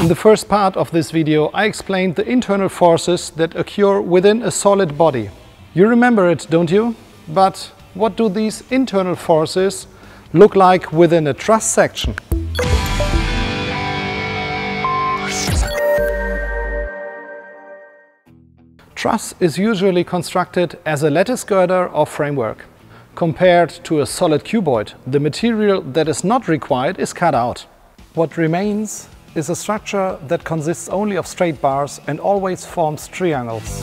In the first part of this video, I explained the internal forces that occur within a solid body. You remember it, don't you? But what do these internal forces look like within a truss section? Truss is usually constructed as a lattice girder or framework. Compared to a solid cuboid, the material that is not required is cut out. What remains is a structure that consists only of straight bars and always forms triangles.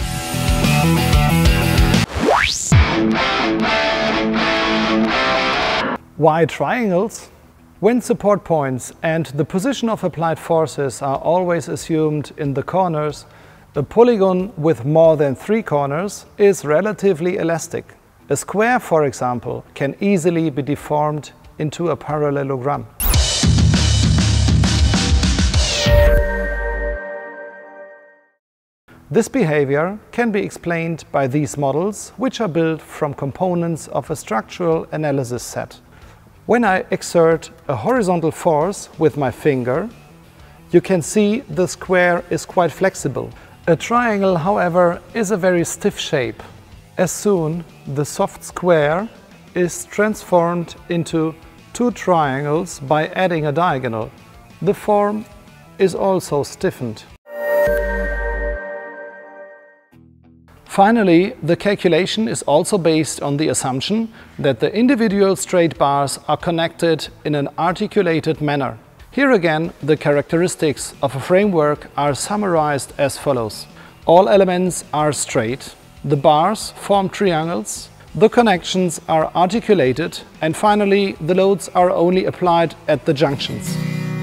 Why triangles? When support points and the position of applied forces are always assumed in the corners, a polygon with more than 3 corners is relatively elastic. A square, for example, can easily be deformed into a parallelogram. This behavior can be explained by these models, which are built from components of a structural analysis set. When I exert a horizontal force with my finger, you can see the square is quite flexible. A triangle, however, is a very stiff shape. As soon the soft square is transformed into 2 triangles by adding a diagonal, the form is also stiffened. Finally, the calculation is also based on the assumption that the individual straight bars are connected in an articulated manner. Here again, the characteristics of a framework are summarized as follows. All elements are straight, the bars form triangles, the connections are articulated, and finally the loads are only applied at the junctions.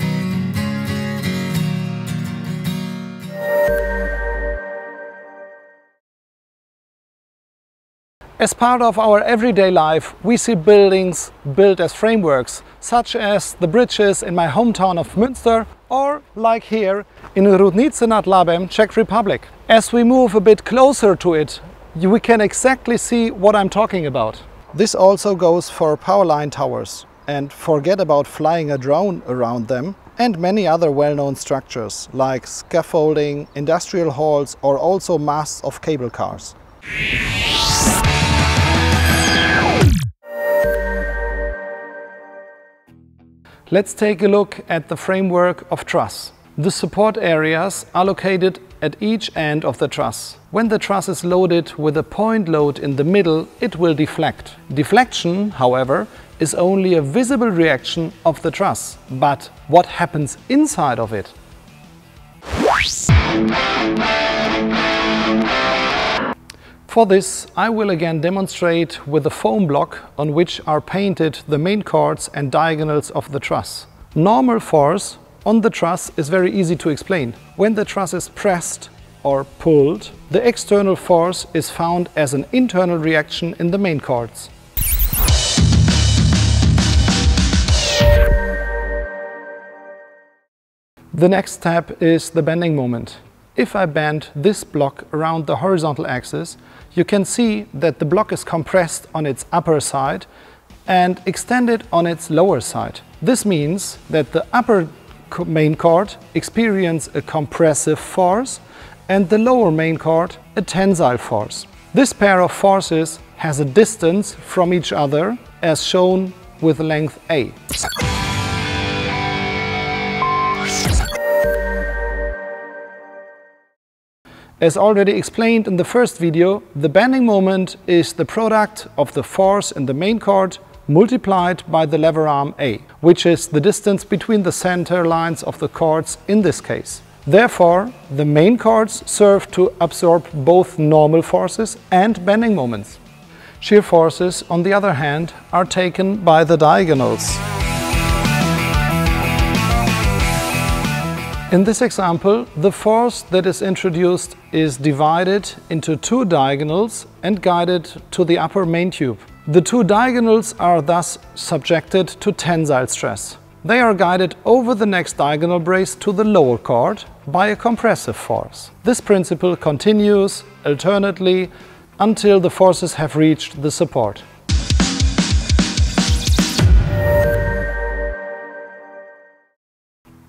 As part of our everyday life, we see buildings built as frameworks, such as the bridges in my hometown of Münster, or like here in Rudnice nad Labem, Czech Republic. As we move a bit closer to it, we can exactly see what I'm talking about. This also goes for powerline towers, and forget about flying a drone around them, and many other well-known structures like scaffolding, industrial halls, or also masts of cable cars. Let's take a look at the framework of truss. The support areas are located at each end of the truss. When the truss is loaded with a point load in the middle, it will deflect. Deflection, however, is only a visible reaction of the truss. But what happens inside of it? For this, I will again demonstrate with a foam block on which are painted the main chords and diagonals of the truss. Normal force on the truss is very easy to explain. When the truss is pressed or pulled, the external force is found as an internal reaction in the main chords. The next step is the bending moment. If I bend this block around the horizontal axis, you can see that the block is compressed on its upper side and extended on its lower side. This means that the upper main chord experiences a compressive force and the lower main chord a tensile force. This pair of forces has a distance from each other as shown with length A. As already explained in the first video, the bending moment is the product of the force in the main chord multiplied by the lever arm A, which is the distance between the center lines of the chords in this case. Therefore, the main chords serve to absorb both normal forces and bending moments. Shear forces, on the other hand, are taken by the diagonals. In this example, the force that is introduced is divided into 2 diagonals and guided to the upper main tube. The 2 diagonals are thus subjected to tensile stress. They are guided over the next diagonal brace to the lower chord by a compressive force. This principle continues alternately until the forces have reached the support.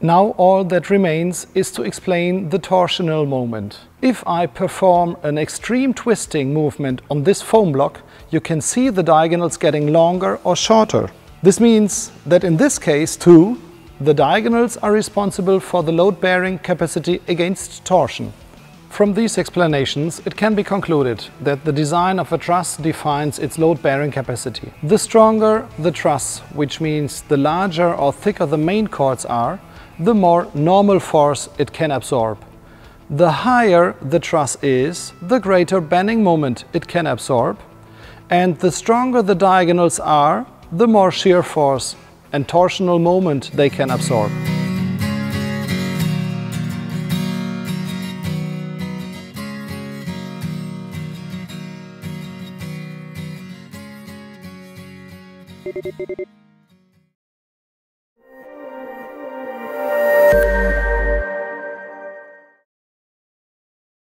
Now all that remains is to explain the torsional moment. If I perform an extreme twisting movement on this foam block, you can see the diagonals getting longer or shorter. This means that in this case too, the diagonals are responsible for the load-bearing capacity against torsion. From these explanations, it can be concluded that the design of a truss defines its load-bearing capacity. The stronger the truss, which means the larger or thicker the main chords are, the more normal force it can absorb. The higher the truss is, the greater bending moment it can absorb, and the stronger the diagonals are, the more shear force and torsional moment they can absorb.